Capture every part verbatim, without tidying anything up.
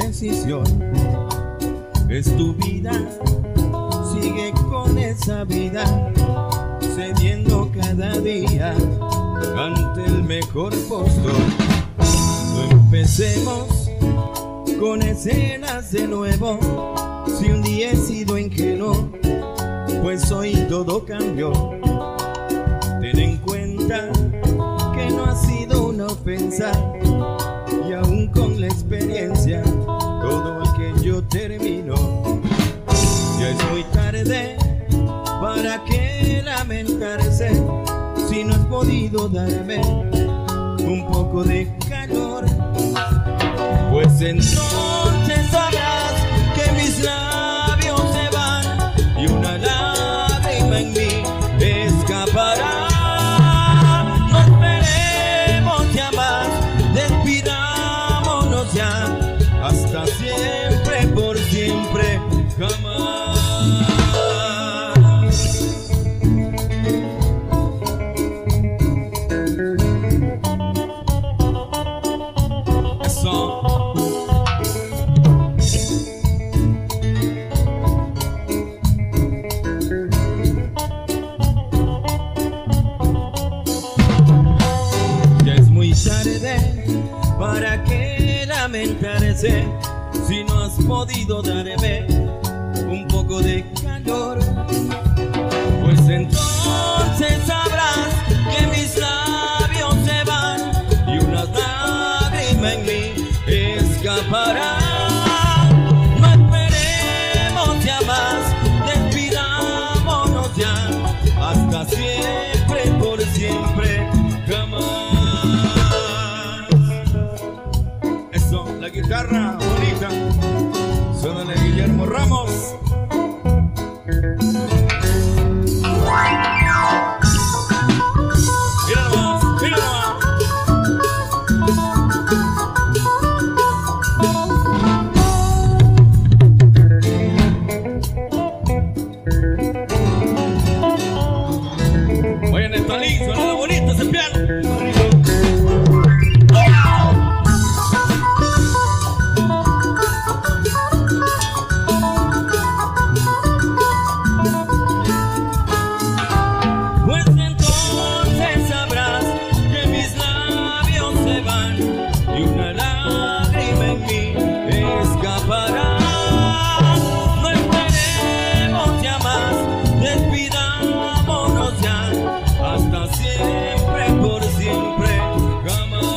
decisión. Es tu vida, sigue con esa vida, cediendo cada día ante el mejor postor. No empecemos con escenas de nuevo, si un día he sido ingenuo, pues hoy todo cambió. Ten en cuenta que no ha sido una ofensa, y aún con la experiencia todo aquello terminó. Ya es muy tarde, ¿para qué lamentarse si no has podido darme un poco de calor? Pues entonces sabrás que mis labios se van y una lágrima en mí escapará. No esperemos ya más, despidámonos ya, hasta siempre, por siempre, jamás. Eso. Ya es muy tarde, ¿para qué lamentarse si no has podido darme un poco de calor? Pues entonces sabrás que mis labios se van y una lágrima en mí escapará. No esperemos ya más, despidámonos ya, hasta siempre, por siempre, jamás. Eso, la guitarra bonita, suénale Guillermo Ramos. Mira nomás, mira nomás. Oye, Nestalí, suena bonito ese piano. Pues entonces sabrás que mis labios se van y una lágrima en mí escapará. No esperemos ya más, despidámonos ya, hasta siempre, por siempre, jamás.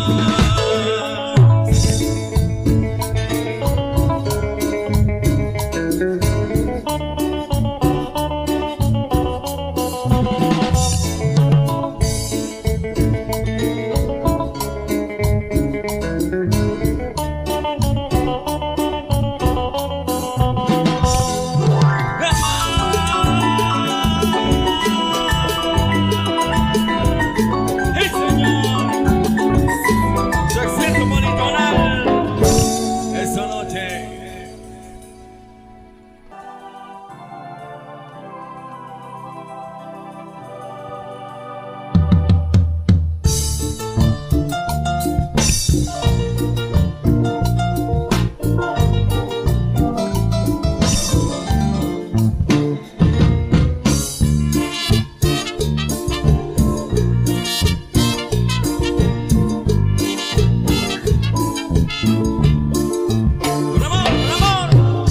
¡Sí, señor! Su éxito politonal esa noche. ¡Un amor, un amor!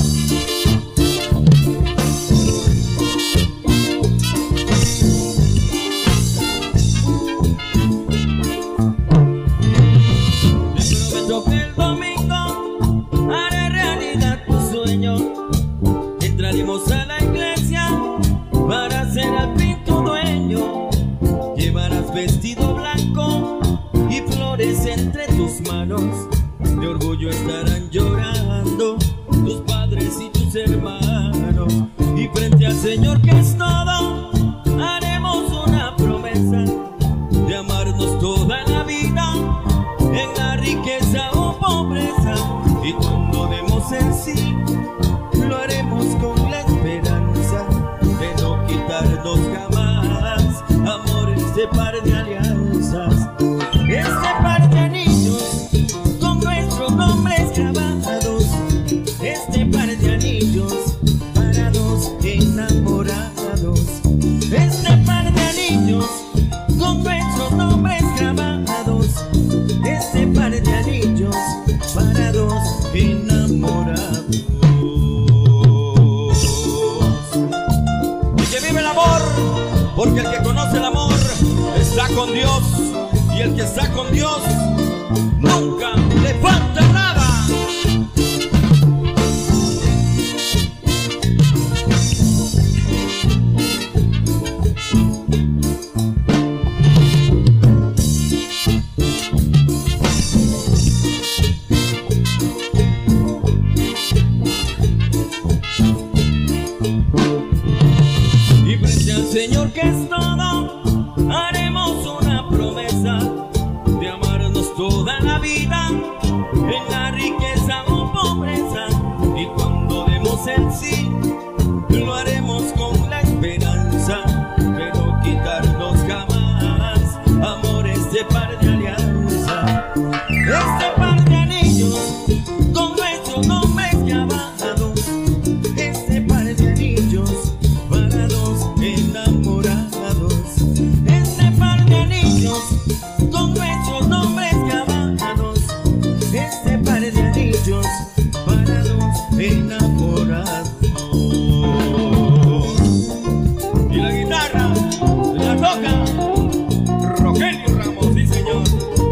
Te prometo que el domingo haré realidad tu sueño. Entraremos a la iglesia para ser al fin tu dueño. Llevarás vestido blanco y flores entre tus manos. De orgullo estarán llorando tus padres y tus hermanos. Y frente al Señor, que es todo, haremos una promesa de amarnos toda la vida, en la riqueza o pobreza. Y cuando demos el sí, lo haremos con la esperanza de no quitarnos jamás amor, este par de alianzas, este par de anillos con nuestros nombres grabados. que está con Dios nunca le falta nada. Y frente al Señor que es todo, haremos una promesa de amarnos toda la vida, en la riqueza o pobreza. Y cuando demos el sí, lo haremos con la esperanza de no quitarnos jamás amor, este par de alianza, este par de anillos con nuestros nombres grabados, este par de anillos para dos enamorados, este par de anillos con nuestros nombres grabados, este par de anillos para dos enamorados. Y la guitarra la toca Rogelio Ramos, sí señor.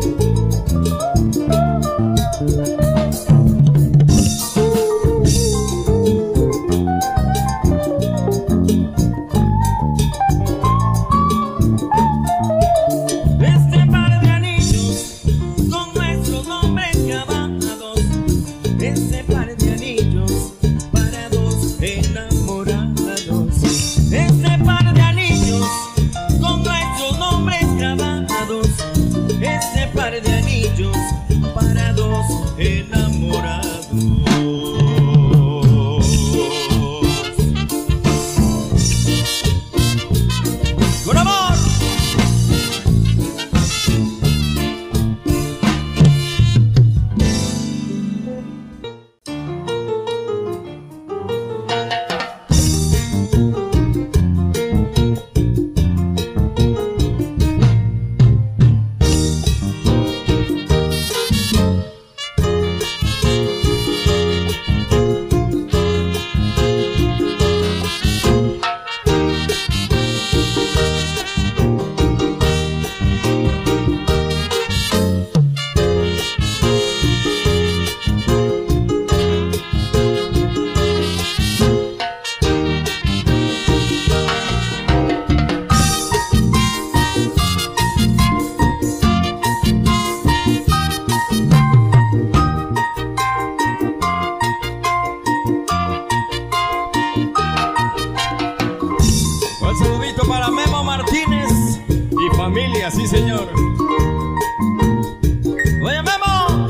Este par de anillos con nuestros nombres grabados, este par de anillos para dos enamorados, este par de anillos con nuestros nombres grabados, este par de anillos para dos enamorados. ¡Con amor! Un saludito para Memo Martínez y familia, sí señor. Oye Memo,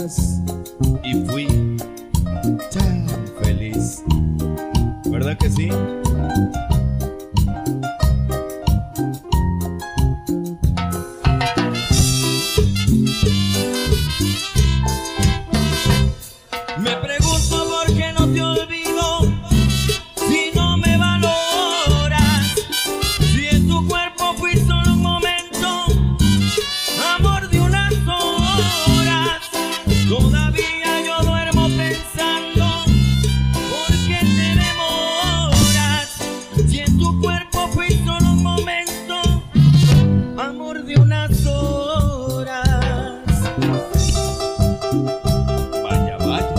más y fui tan feliz. ¿Verdad que sí? Me pregunto por qué no te olvido si no me valoras, si en tu cuerpo fui solo un momento, amor de unas horas. Todavía yo duermo pensando por qué te demoras, si en tu cuerpo fui solo un momento, amor de unas horas. Vaya, vaya.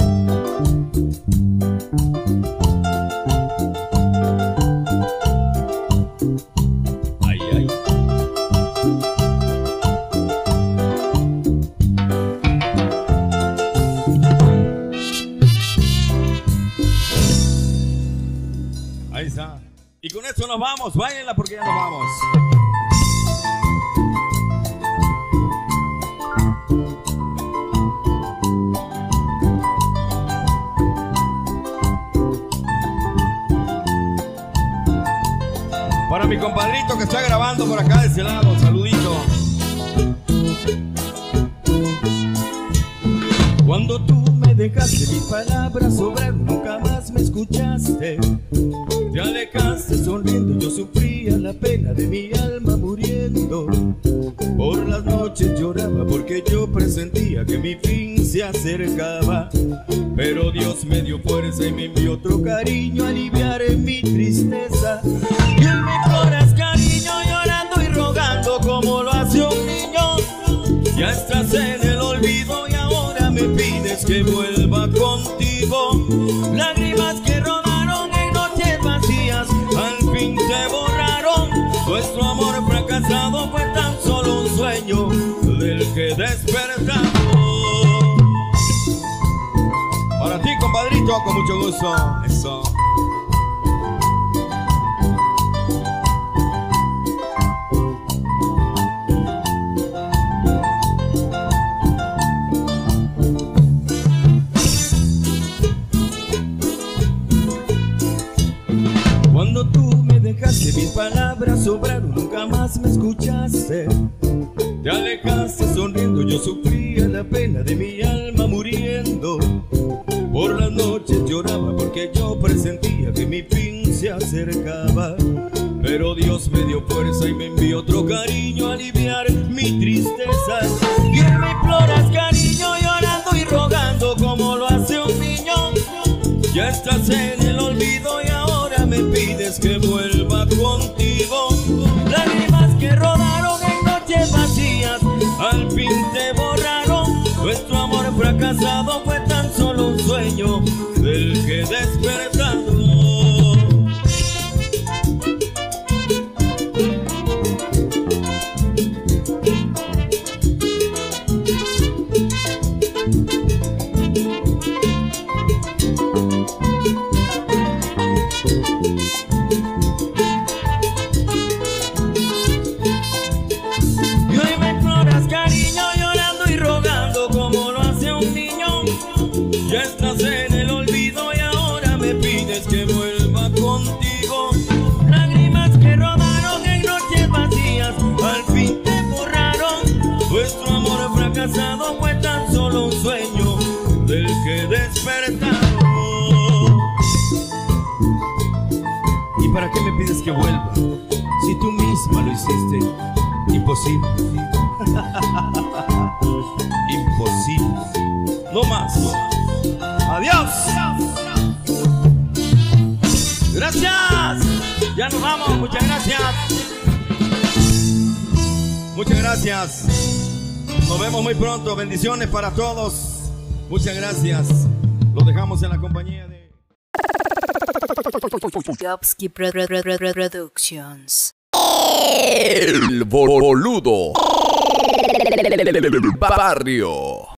Ay, ay. Ahí está. Y con esto nos vamos. Báilenla porque ya nos vamos. Para mi compadrito que está grabando por acá de ese lado, saludito. Cuando tú me dejaste, mis palabras sobraron, nunca más me escuchaste. Te alejaste sonriendo, yo sufría la pena de mi alma muriendo. Por las noches lloraba porque yo presentía que mi fin se acercaba. Pero Dios me dio fuerza y me envió otro cariño a aliviar en mi tristeza. Y él me imploras cariño llorando y rogando como lo hace un niño. Ya estás en el olvido y ahora me pides que vuelva contigo. Lágrimas que rodaron en noches vacías al fin te borraron. Nuestro amor fracasado fue tan solo un sueño del que despertamos. Para ti, compadrito, con mucho gusto. Eso. Cuando tú me dejaste, mis palabras sobraron, nunca más me escuchaste. Te alejaste sonriendo, yo sufría la pena de mi alma muriendo. Por las noches lloraba porque yo presentía que mi fin se acercaba. Pero Dios me dio fuerza y me envió otro cariño a aliviar mi tristeza. Y él me imploras cariño llorando y rogando como lo hace un niño. Ya estás en el olvido y ahora me pides que vuelva contigo. Lágrimas que rodaron en noches vacías al fin te borraron. Nuestro amor fracasado fue tan solo un sueño del que despertamos. Ya estás en el olvido y ahora me pides que vuelva contigo. Lágrimas que rodaron en noches vacías al fin te borraron. Nuestro amor fracasado fue tan solo un sueño del que despertamos. ¿Y para qué me pides que vuelva? Si tú misma lo hiciste. Imposible. Imposible. No más. Adiós. Gracias. Ya nos vamos. Muchas gracias. Muchas gracias. Nos vemos muy pronto. Bendiciones para todos. Muchas gracias. Los dejamos en la compañía de Jobski Productions. El boludo barrio.